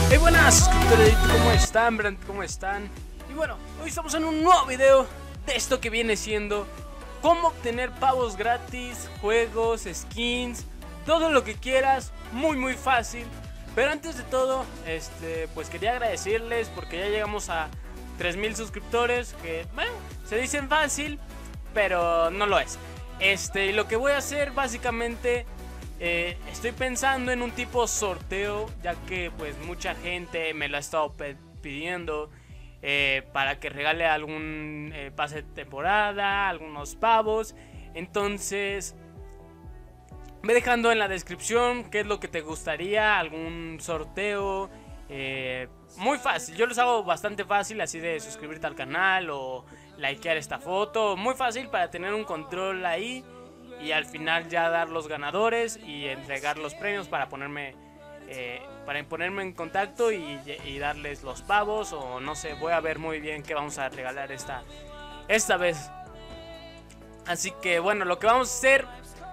Hey, buenas suscriptores, ¿cómo están? ¿Cómo están? Y bueno, hoy estamos en un nuevo video de esto que viene siendo cómo obtener pavos gratis, juegos, skins, todo lo que quieras, muy fácil. Pero antes de todo, pues quería agradecerles porque ya llegamos a 3000 suscriptores, que bueno, se dicen fácil, pero no lo es. Y lo que voy a hacer básicamente, estoy pensando en un tipo sorteo, ya que pues mucha gente me lo ha estado pidiendo, para que regale algún pase de temporada, algunos pavos. Entonces ve dejando en la descripción qué es lo que te gustaría, algún sorteo. Muy fácil, yo los hago bastante fácil, así de suscribirte al canal o likear esta foto, muy fácil para tener un control ahí y al final ya dar los ganadores y entregar los premios para ponerme en contacto y darles los pavos, o no sé, voy a ver muy bien qué vamos a regalar esta vez. Así que bueno, lo que vamos a hacer,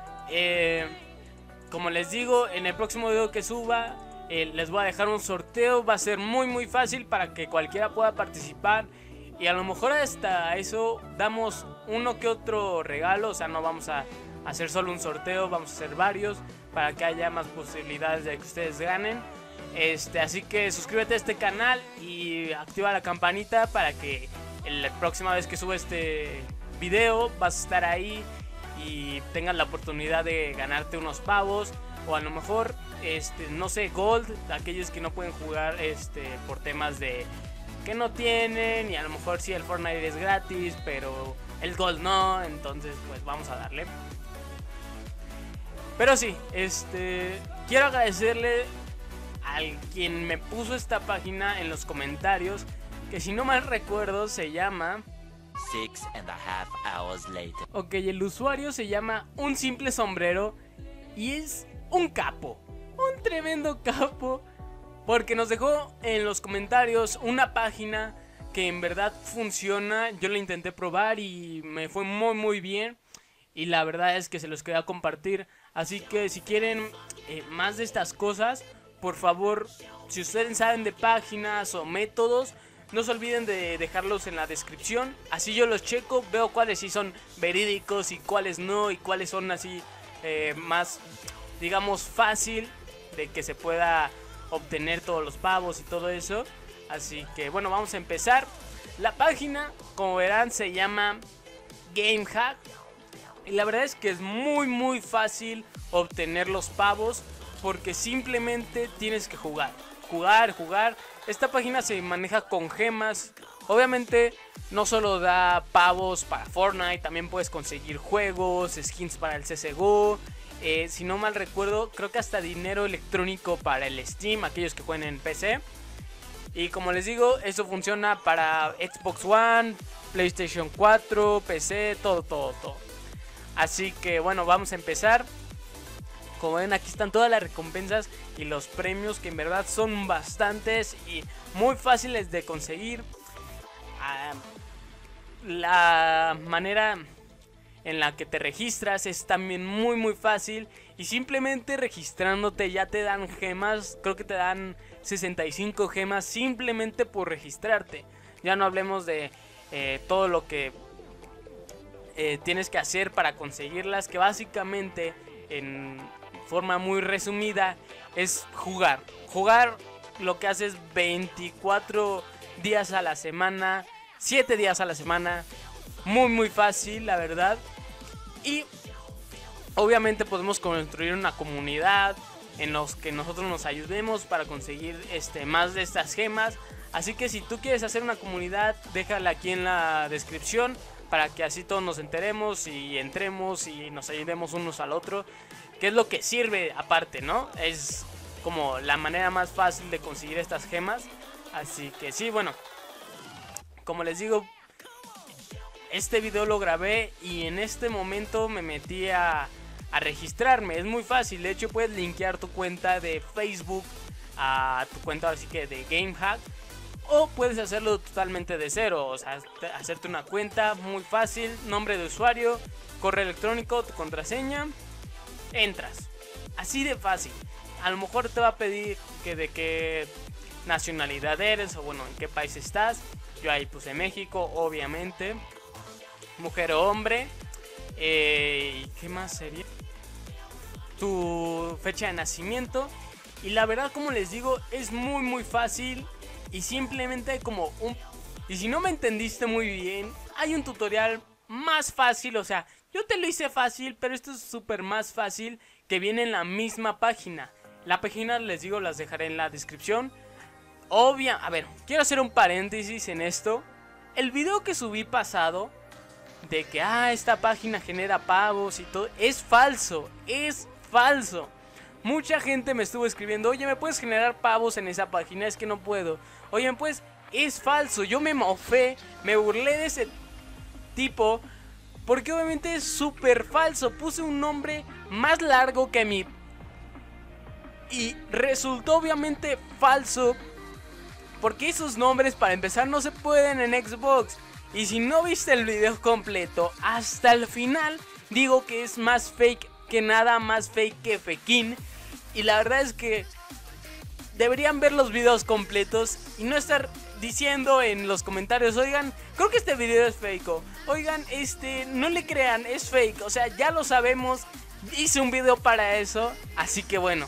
como les digo, en el próximo video que suba, les voy a dejar un sorteo. Va a ser muy fácil para que cualquiera pueda participar. Y a lo mejor hasta eso damos uno que otro regalo. O sea, no vamos a hacer solo un sorteo, vamos a hacer varios para que haya más posibilidades de que ustedes ganen. Así que suscríbete a este canal y activa la campanita para que la próxima vez que suba este video vas a estar ahí y tengas la oportunidad de ganarte unos pavos, o a lo mejor no sé, gold, aquellos que no pueden jugar por temas de que no tienen, y a lo mejor sí el Fortnite es gratis pero el gold no, entonces pues vamos a darle. Pero sí, quiero agradecerle al quien me puso esta página en los comentarios, que si no mal recuerdo se llama 6.5 hours later. Ok, el usuario se llama Un Simple Sombrero y es un capo, un tremendo capo, porque nos dejó en los comentarios una página que en verdad funciona. Yo la intenté probar y me fue muy bien, y la verdad es que se los quería compartir. Así que si quieren más de estas cosas, por favor, si ustedes saben de páginas o métodos, no se olviden de dejarlos en la descripción. Así yo los checo, veo cuáles sí son verídicos y cuáles no, y cuáles son así más, digamos, fácil de que se pueda obtener todos los pavos y todo eso. Así que bueno, vamos a empezar. La página, como verán, se llama GameHack. Y la verdad es que es muy fácil obtener los pavos, porque simplemente tienes que jugar. Esta página se maneja con gemas. Obviamente no solo da pavos para Fortnite, también puedes conseguir juegos, skins para el CSGO. Si no mal recuerdo, creo que hasta dinero electrónico para el Steam, aquellos que jueguen en PC. Y como les digo, eso funciona para Xbox One, PlayStation 4, PC, todo. Así que bueno, vamos a empezar. Como ven, aquí están todas las recompensas y los premios, que en verdad son bastantes y muy fáciles de conseguir. La manera en la que te registras es también muy fácil, y simplemente registrándote ya te dan gemas. Creo que te dan 65 gemas simplemente por registrarte. Ya no hablemos de todo lo que tienes que hacer para conseguirlas, que básicamente, en forma muy resumida, es jugar. Lo que haces 24 días a la semana, 7 días a la semana. Muy fácil, la verdad. Y obviamente podemos construir una comunidad en los que nosotros nos ayudemos para conseguir más de estas gemas. Así que si tú quieres hacer una comunidad, déjala aquí en la descripción, para que así todos nos enteremos y entremos y nos ayudemos unos al otro, que es lo que sirve aparte, ¿no? Es como la manera más fácil de conseguir estas gemas. Así que sí, bueno, como les digo, este video lo grabé y en este momento me metí a registrarme. Es muy fácil, de hecho puedes linkear tu cuenta de Facebook a tu cuenta así que de GameHack, o puedes hacerlo totalmente de cero. O sea, hacerte una cuenta muy fácil, nombre de usuario, correo electrónico, tu contraseña, entras, así de fácil. A lo mejor te va a pedir que nacionalidad eres o bueno, en qué país estás. Yo ahí puse México, obviamente. Mujer o hombre. ¿Y qué más sería? Tu fecha de nacimiento. Y la verdad, como les digo, es muy fácil. Y simplemente como un... Y si no me entendiste muy bien, hay un tutorial más fácil. O sea, yo te lo hice fácil, pero esto es súper más fácil, que viene en la misma página. La página, les digo, las dejaré en la descripción. A ver, quiero hacer un paréntesis en esto. El video que subí pasado de que esta página genera pavos y todo, es falso, es falso. Mucha gente me estuvo escribiendo: oye, ¿me puedes generar pavos en esa página? Es que no puedo. Oye, pues es falso. Yo me mofé, me burlé de ese tipo, porque obviamente es súper falso. Puse un nombre más largo que mi... Y resultó obviamente falso, porque esos nombres, para empezar, no se pueden en Xbox. Y si no viste el video completo hasta el final, digo que es más fake que nada, más fake que fequín. Y la verdad es que deberían ver los videos completos y no estar diciendo en los comentarios: oigan, creo que este video es fake, oigan, no le crean, es fake. O sea, ya lo sabemos, hice un video para eso. Así que bueno,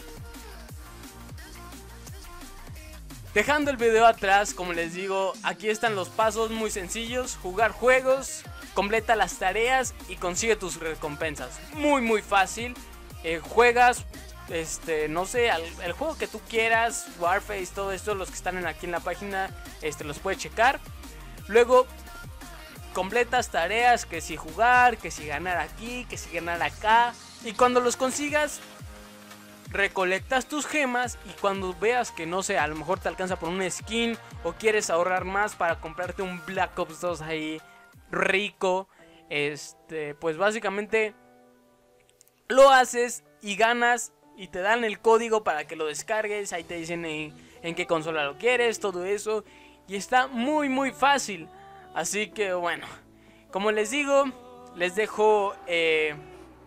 dejando el video atrás, como les digo, aquí están los pasos muy sencillos: jugar juegos, completa las tareas y consigue tus recompensas. Muy fácil. Juegas, no sé, el juego que tú quieras, Warface, todo esto, los que están aquí en la página, los puedes checar. Luego completas tareas, que si jugar, que si ganar aquí, que si ganar acá. Y cuando los consigas, recolectas tus gemas. Y cuando veas que, no sé, a lo mejor te alcanza por una skin, o quieres ahorrar más para comprarte un Black Ops 2 ahí rico, pues básicamente lo haces y ganas. Y te dan el código para que lo descargues. Ahí te dicen en qué consola lo quieres, todo eso. Y está muy fácil. Así que bueno, como les digo, les dejo en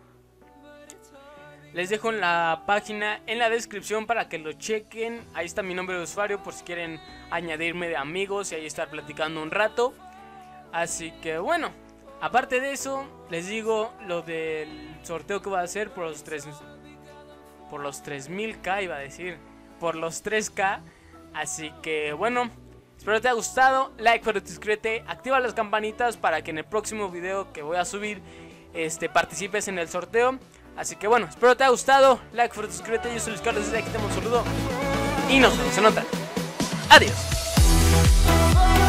la página, en la descripción, para que lo chequen. Ahí está mi nombre de usuario por si quieren añadirme de amigos y ahí estar platicando un rato. Así que bueno, aparte de eso, les digo lo del sorteo que voy a hacer por los 3000k, iba a decir, por los 3k. Así que bueno, espero te haya gustado. Like para suscríbete, activa las campanitas para que en el próximo video que voy a subir participes en el sorteo. Así que bueno, espero te haya gustado. Like para suscríbete. Yo soy Luis Carlos, desde aquí te mando un saludo y nos vemos en otra. Adiós.